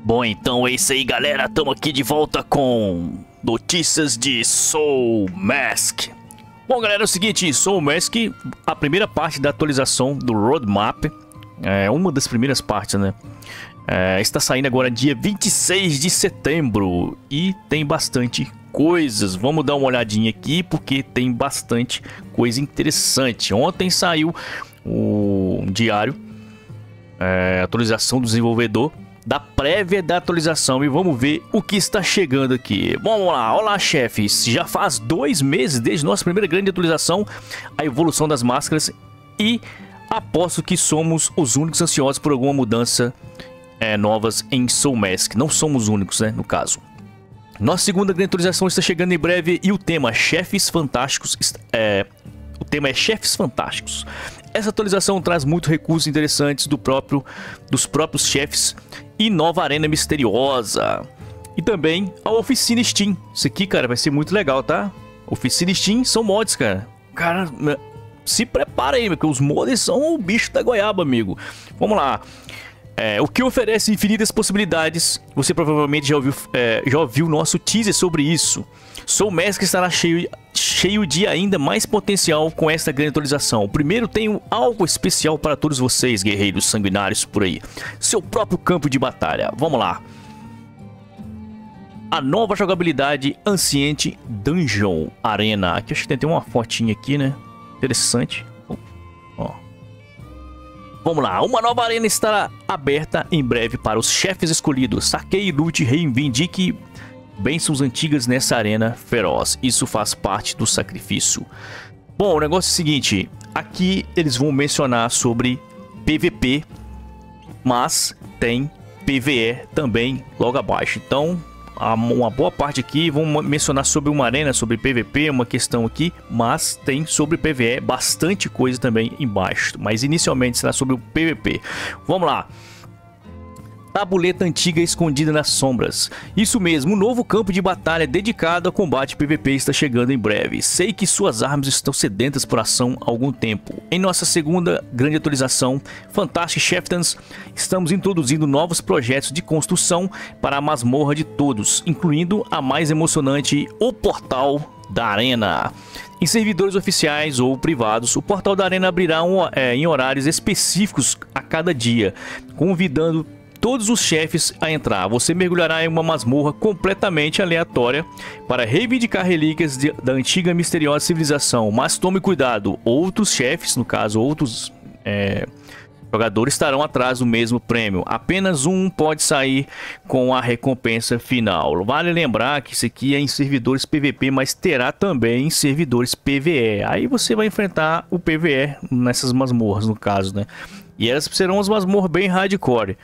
Bom, então é isso aí, galera. Estamos aqui de volta com notícias de Soul Mask. Bom, galera, é o seguinte, Soul Mask, a primeira parte da atualização do Roadmap, uma das primeiras partes, né? Está saindo agora dia 26 de setembro e tem bastante coisas. Vamos dar uma olhadinha aqui porque tem bastante coisa interessante. Ontem saiu o diário, atualização do desenvolvedor, da prévia da atualização, e vamos ver o que está chegando aqui. Bom, vamos lá. Olá, chefes. Já faz 2 meses desde nossa primeira grande atualização, a evolução das máscaras, e aposto que somos os únicos ansiosos por alguma mudança novas em Soul Mask. Não somos únicos, né, no caso. Nossa segunda grande atualização está chegando em breve e o tema Chefes Fantásticos o tema é Chefes Fantásticos. Essa atualização traz muitos recursos interessantes dos próprios chefes e nova arena misteriosa. E também a Oficina Steam. Isso aqui, cara, vai ser muito legal, tá? Oficina Steam são mods, cara. Cara, se prepara aí, porque os mods são o bicho da goiaba, amigo. Vamos lá. O que oferece infinitas possibilidades. Você provavelmente já ouviu nosso teaser sobre isso. Soul Mask estará cheio de ainda mais potencial com esta grande atualização. Primeiro, tenho algo especial para todos vocês, guerreiros sanguinários por aí. Seu próprio campo de batalha. Vamos lá. A nova jogabilidade Ancient Dungeon Arena. Aqui acho que tem uma fotinha aqui, né? Interessante. Ó. Vamos lá. Uma nova arena estará aberta em breve para os chefes escolhidos. Saqueie, lute, reivindique bênçãos antigas nessa arena feroz. Isso faz parte do sacrifício. Bom, o negócio é o seguinte. Aqui eles vão mencionar sobre PVP, mas tem PVE também logo abaixo. Então, uma boa parte aqui vão mencionar sobre uma arena, sobre PVP, uma questão aqui, mas tem sobre PVE bastante coisa também embaixo. Mas inicialmente será sobre o PVP. Vamos lá. Tabuleta antiga escondida nas sombras. Isso mesmo, um novo campo de batalha dedicado a combate PVP está chegando em breve. Sei que suas armas estão sedentas por ação há algum tempo. Em nossa segunda grande atualização, Fantastic Chieftains, estamos introduzindo novos projetos de construção para a masmorra de todos, incluindo a mais emocionante, o Portal da Arena. Em servidores oficiais ou privados, o Portal da Arena abrirá em horários específicos a cada dia, convidando todos os chefes a entrar. Você mergulhará em uma masmorra completamente aleatória para reivindicar relíquias da antiga misteriosa civilização. Mas tome cuidado, outros chefes, no caso outros jogadores, estarão atrás do mesmo prêmio. Apenas um pode sair com a recompensa final. Vale lembrar que isso aqui é em servidores PVP, mas terá também em servidores PVE. Aí você vai enfrentar o PVE nessas masmorras, no caso, né? E elas serão as masmorras bem hardcore.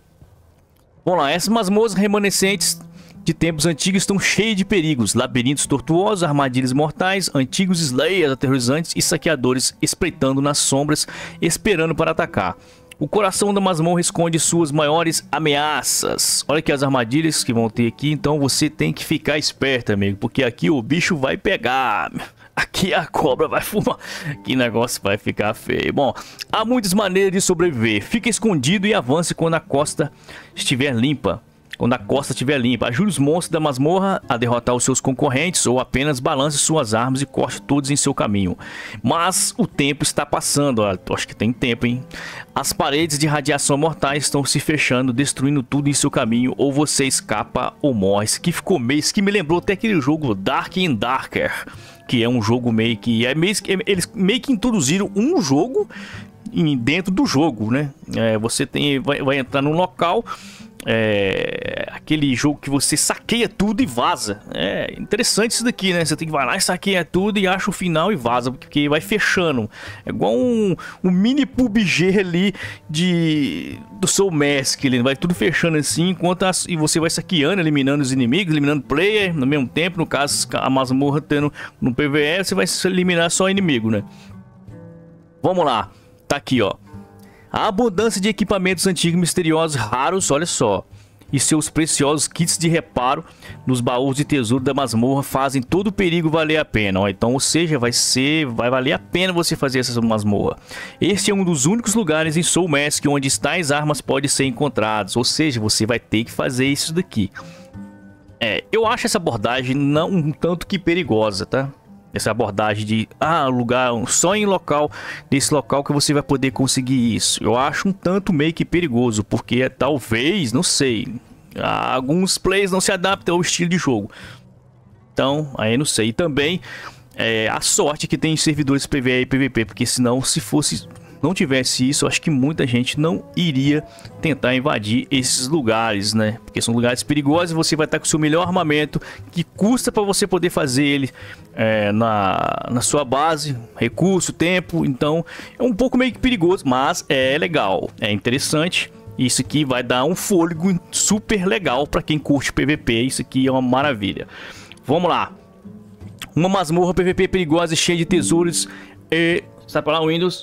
Vamos lá, essas masmorras remanescentes de tempos antigos estão cheias de perigos, labirintos tortuosos, armadilhas mortais, antigos slayers aterrorizantes e saqueadores espreitando nas sombras, esperando para atacar. O coração da masmorra esconde suas maiores ameaças. Olha aqui as armadilhas que vão ter aqui, então você tem que ficar esperto, amigo, porque aqui o bicho vai pegar. Aqui a cobra vai fumar. Que negócio vai ficar feio. Bom, há muitas maneiras de sobreviver. Fique escondido e avance quando a costa estiver limpa. Quando a costa estiver limpa, ajude os monstros da masmorra a derrotar os seus concorrentes ou apenas balance suas armas e corte todos em seu caminho. Mas o tempo está passando. Acho que tem tempo, hein? As paredes de radiação mortais estão se fechando, destruindo tudo em seu caminho, ou você escapa ou morre. Isso aqui ficou meio... Isso que me lembrou até aquele jogo Dark and Darker, que é um jogo meio que... eles meio que introduziram um jogo dentro do jogo, né? Você vai entrar num local... aquele jogo que você saqueia tudo e vaza. É interessante isso daqui, né? Você tem que vai lá e saqueia tudo e acha o final e vaza, porque vai fechando. É igual um mini PUBG ali do Soul Mask, ele vai tudo fechando assim, e você vai saqueando, eliminando os inimigos, eliminando player no mesmo tempo. No caso, a masmorra tendo no PvE, você vai eliminar só inimigo, né? Vamos lá, tá aqui, ó. A abundância de equipamentos antigos misteriosos raros, olha só. e seus preciosos kits de reparo nos baús de tesouro da masmorra fazem todo o perigo valer a pena. Ó, então, ou seja, vai valer a pena você fazer essa masmorra. Este é um dos únicos lugares em Soul Mask onde tais armas podem ser encontradas. Ou seja, você vai ter que fazer isso daqui. Eu acho essa abordagem não um tanto que perigosa, tá? Essa abordagem de lugar só em nesse local que você vai poder conseguir isso. Eu acho um tanto meio que perigoso, porque talvez, não sei, alguns players não se adaptam ao estilo de jogo. Então, aí não sei. E também a sorte que tem servidores PvE e PvP, porque senão, se não tivesse isso, eu acho que muita gente não iria tentar invadir esses lugares, né? Porque são lugares perigosos e você vai estar com o seu melhor armamento, que custa para você poder fazer ele na sua base, recurso, tempo. Então é um pouco meio que perigoso, mas é legal, é interessante. Isso aqui vai dar um fôlego super legal para quem curte PVP. Isso aqui é uma maravilha. Vamos lá. Uma masmorra PVP perigosa e cheia de tesouros e... Sai para lá, Windows.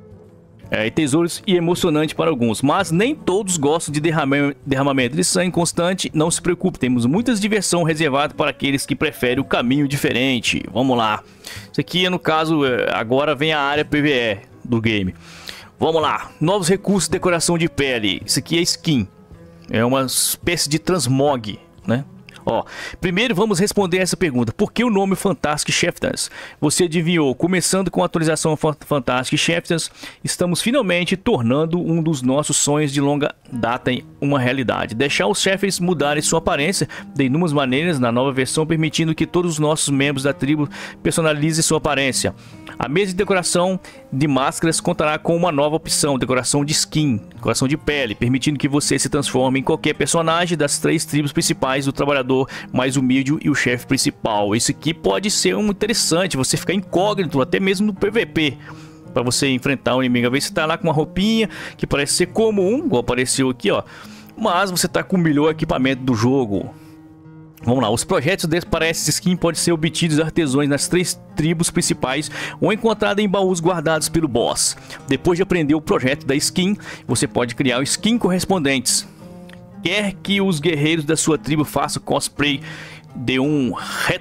Tesouros e emocionante para alguns, mas nem todos gostam de derramamento de sangue constante. Não se preocupe, temos muitas diversão reservada para aqueles que preferem o caminho diferente. Vamos lá. Isso aqui, no caso, agora vem a área PvE do game. Vamos lá. Novos recursos de decoração de pele. Isso aqui é skin. É uma espécie de transmog, né? Ó, primeiro vamos responder essa pergunta: por que o nome Fantastic Chieftains? Você adivinhou? Começando com a atualização Fantastic Chieftains, estamos finalmente tornando um dos nossos sonhos de longa data em uma realidade. Deixar os chefes mudarem sua aparência de inúmeras maneiras na nova versão, permitindo que todos os nossos membros da tribo personalizem sua aparência. A mesa de decoração de máscaras contará com uma nova opção: decoração de skin, decoração de pele, permitindo que você se transforme em qualquer personagem das 3 tribos principais, do trabalhador mais humilde e o chefe principal. Isso aqui pode ser interessante, você ficar incógnito até mesmo no PVP, para você enfrentar um inimigo. Às vezes você tá lá com uma roupinha que parece ser comum, igual apareceu aqui, ó, mas você tá com o melhor equipamento do jogo. Vamos lá, os projetos para essa skin podem ser obtidos artesãos nas 3 tribos principais ou encontrados em baús guardados pelo boss. Depois de aprender o projeto da skin, você pode criar skin correspondentes. Quer que os guerreiros da sua tribo façam cosplay de um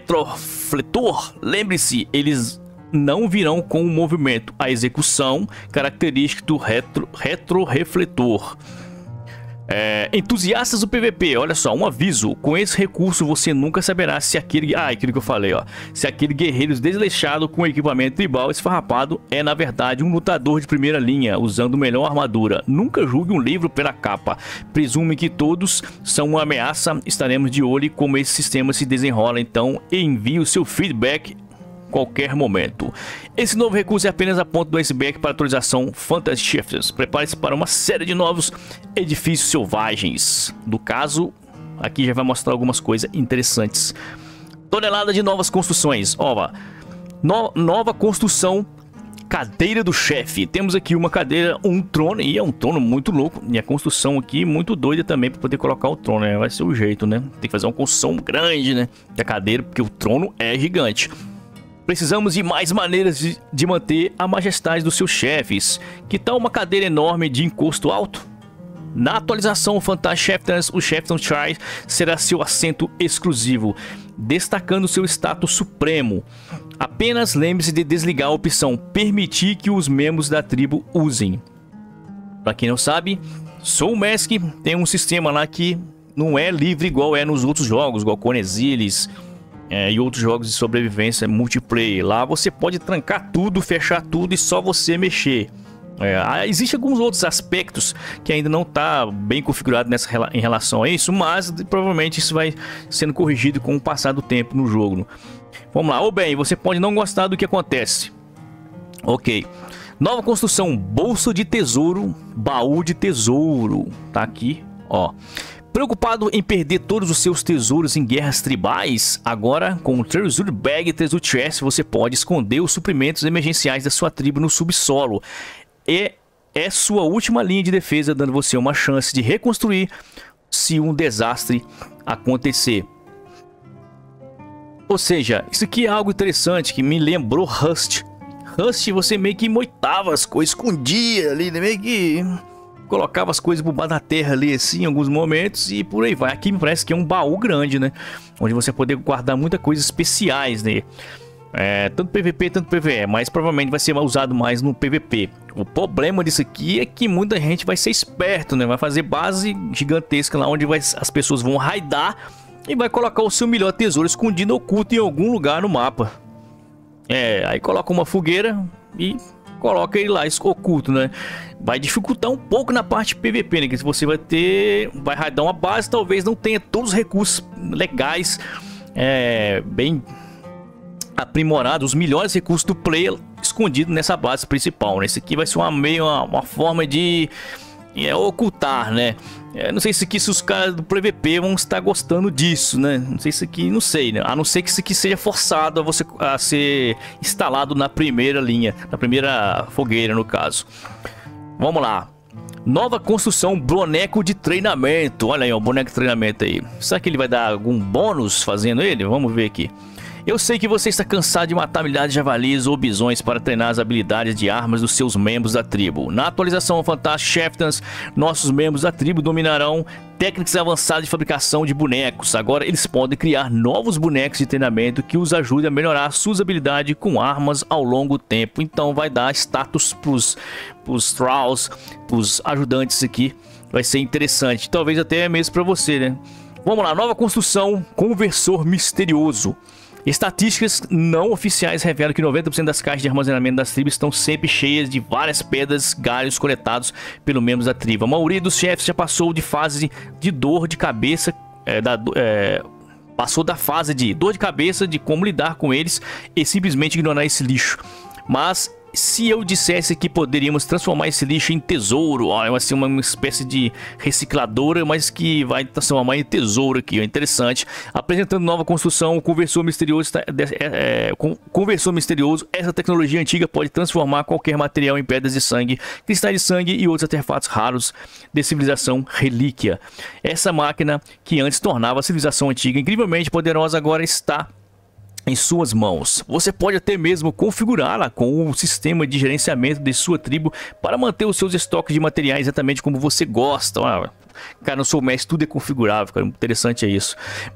retrofletor? Lembre-se, eles não virão com o movimento, a execução característica do retrorefletor. Entusiastas do PVP, olha só, um aviso: com esse recurso você nunca saberá se aquele... aquilo que eu falei, ó, se aquele guerreiro desleixado com equipamento tribal esfarrapado é na verdade um lutador de primeira linha, usando melhor armadura. Nunca julgue um livro pela capa, presume que todos são uma ameaça. Estaremos de olho como esse sistema se desenrola, então envie o seu feedback qualquer momento. Esse novo recurso é apenas a ponta do iceberg para a atualização Fantastic Chieftains. Prepare-se para uma série de novos edifícios selvagens. No caso, aqui já vai mostrar algumas coisas interessantes. Tonelada de novas construções. Ó, nova construção, cadeira do chefe. Temos aqui uma cadeira, um trono, e é um trono muito louco. E a construção aqui muito doida também para poder colocar o trono, né? Vai ser o jeito, né? Tem que fazer uma construção grande, né? Da cadeira, porque o trono é gigante. Precisamos de mais maneiras de manter a majestade dos seus chefes. Que tal uma cadeira enorme de encosto alto? Na atualização Fantastic Chieftains, o Chieftain Chair será seu assento exclusivo, destacando seu status supremo. Apenas lembre-se de desligar a opção permitir que os membros da tribo usem. Para quem não sabe, Soul Mask tem um sistema lá que não é livre igual é nos outros jogos, igual Conexilis, e outros jogos de sobrevivência multiplayer. Lá você pode trancar tudo, fechar tudo e só você mexer. Existem alguns outros aspectos que ainda não está bem configurado em relação a isso, mas provavelmente isso vai sendo corrigido com o passar do tempo no jogo. Vamos lá. Ou bem, você pode não gostar do que acontece. Ok. Nova construção, bolsa de tesouro, baú de tesouro. Tá aqui, ó. Preocupado em perder todos os seus tesouros em guerras tribais? Agora, com o Treasure Bag e Treasure Chest, você pode esconder os suprimentos emergenciais da sua tribo no subsolo. É sua última linha de defesa, dando você uma chance de reconstruir se um desastre acontecer. Ou seja, isso aqui é algo interessante que me lembrou Rust. Rust, você meio que moitava as coisas, escondia ali, meio que... colocava as coisas por baixo da terra ali, assim, em alguns momentos, e por aí vai. Aqui me parece que é um baú grande, né? Onde você poder guardar muitas coisas especiais, né? Tanto PVP, tanto PVE, mas provavelmente vai ser usado mais no PVP. O problema disso aqui é que muita gente vai ser esperto, né? Vai fazer base gigantesca lá onde as pessoas vão raidar e vai colocar o seu melhor tesouro escondido, oculto em algum lugar no mapa. Aí coloca uma fogueira e coloca ele lá oculto, né? Vai dificultar um pouco na parte PVP, né? Que se você vai raidar uma base, talvez não tenha todos os recursos legais, bem aprimorados, os melhores recursos do player escondido nessa base principal, né? Esse aqui vai ser uma forma de ocultar, né? Não sei se os caras do PVP vão estar gostando disso, né? Não sei se aqui, não sei, né? A não ser que isso aqui seja forçado a ser instalado na primeira linha, na primeira fogueira, no caso. Vamos lá. Nova construção, boneco de treinamento. Olha aí, o boneco de treinamento aí. Será que ele vai dar algum bônus fazendo ele? Vamos ver aqui. Eu sei que você está cansado de matar milhares de javalis ou bisões para treinar as habilidades de armas dos seus membros da tribo. Na atualização Fantastic Chieftains, nossos membros da tribo dominarão técnicas avançadas de fabricação de bonecos. Agora eles podem criar novos bonecos de treinamento que os ajudem a melhorar suas habilidades com armas ao longo do tempo. Então vai dar status pros Thralls, pros ajudantes aqui. Vai ser interessante, talvez até mesmo para você, né? Vamos lá, nova construção, conversor misterioso. Estatísticas não oficiais revelam que 90% das caixas de armazenamento das tribos estão sempre cheias de várias pedras, galhos coletados pelos membros da tribo. A maioria dos chefes já passou de fase de dor de cabeça, passou da fase de dor de cabeça de como lidar com eles e simplesmente ignorar esse lixo. Mas se eu dissesse que poderíamos transformar esse lixo em tesouro, vai ser uma espécie de recicladora, mas que vai transformar em tesouro aqui, interessante. Apresentando nova construção, o conversor misterioso, conversor misterioso, essa tecnologia antiga pode transformar qualquer material em pedras de sangue, cristais de sangue e outros artefatos raros de civilização relíquia. Essa máquina que antes tornava a civilização antiga incrivelmente poderosa agora está em suas mãos. Você pode até mesmo configurá-la com o sistema de gerenciamento de sua tribo para manter os seus estoques de materiais exatamente como você gosta. Cara, não sou mestre, tudo é configurável, cara. Interessante é isso.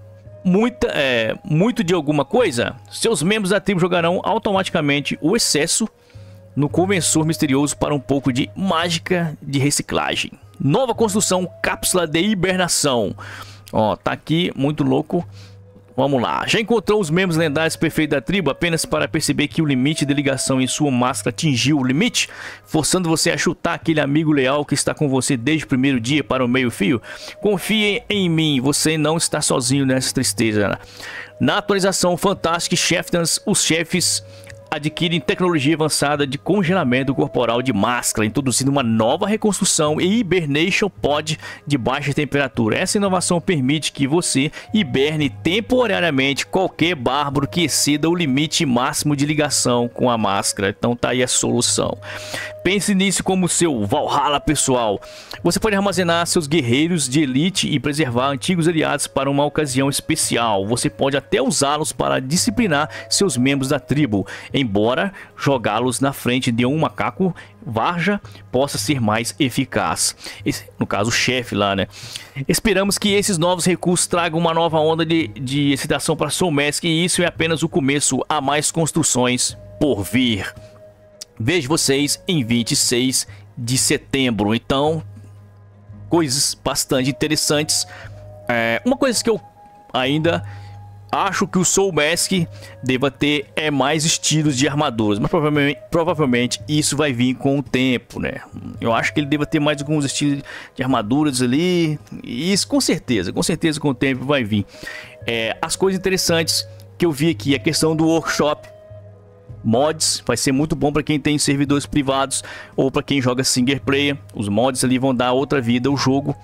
Muito de alguma coisa, seus membros da tribo jogarão automaticamente o excesso no conversor misterioso para um pouco de mágica de reciclagem. Nova construção, cápsula de hibernação. Tá aqui, muito louco. Vamos lá, já encontrou os membros lendários perfeitos da tribo apenas para perceber que o limite de ligação em sua máscara atingiu o limite, forçando você a chutar aquele amigo leal que está com você desde o primeiro dia para o meio-fio? Confie em mim, você não está sozinho nessa tristeza. Na atualização Fantastic Chieftains, os chefes adquirem tecnologia avançada de congelamento corporal de máscara, introduzindo uma nova reconstrução e hibernation pod de baixa temperatura. Essa inovação permite que você hiberne temporariamente qualquer bárbaro que exceda o limite máximo de ligação com a máscara. Então tá aí a solução. Pense nisso como seu Valhalla pessoal. Você pode armazenar seus guerreiros de elite e preservar antigos aliados para uma ocasião especial. Você pode até usá-los para disciplinar seus membros da tribo, embora jogá-los na frente de um macaco varja possa ser mais eficaz. No caso, o chefe lá, né? Esperamos que esses novos recursos tragam uma nova onda de excitação para Soul Mask, e isso é apenas o começo. Há mais construções por vir. Vejo vocês em 26 de setembro. Então, coisas bastante interessantes. Uma coisa que eu ainda acho que o Soul Mask deva ter mais estilos de armaduras, mas provavelmente isso vai vir com o tempo, né? Eu acho que ele deva ter mais alguns estilos de armaduras ali, e isso com certeza com o tempo vai vir. As coisas interessantes que eu vi aqui, a questão do workshop mods, vai ser muito bom para quem tem servidores privados ou para quem joga single player. Os mods ali vão dar outra vida ao jogo.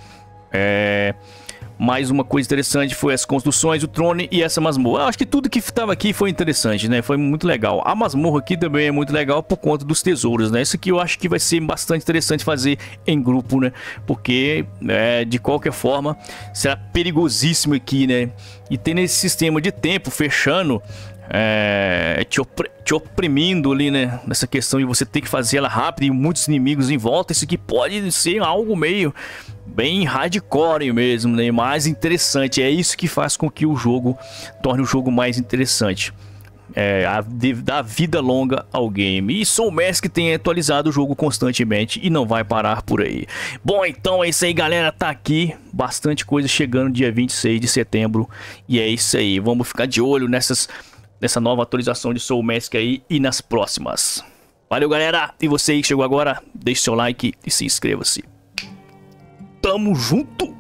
Mais uma coisa interessante foi as construções, o Throne e essa masmorra. Eu acho que tudo que estava aqui foi interessante, né? Foi muito legal. A masmorra aqui também é muito legal por conta dos tesouros, né? Isso aqui eu acho que vai ser bastante interessante fazer em grupo, né? Porque, de qualquer forma, será perigosíssimo aqui, né? E tendo esse sistema de tempo fechando, te oprimindo ali, né? Nessa questão de você ter que fazer ela rápido e muitos inimigos em volta. Isso aqui pode ser algo meio bem hardcore mesmo, né? Mais interessante. É isso que faz com que o jogo torne o jogo mais interessante. Dar vida longa ao game. E Soul Mask tem atualizado o jogo constantemente e não vai parar por aí. Bom, então é isso aí, galera. Tá aqui bastante coisa chegando dia 26 de setembro. E é isso aí. Vamos ficar de olho nessa nova atualização de Soul Mask aí e nas próximas. Valeu, galera. E você aí que chegou agora, deixe seu like e se inscreva-se. Tamo junto!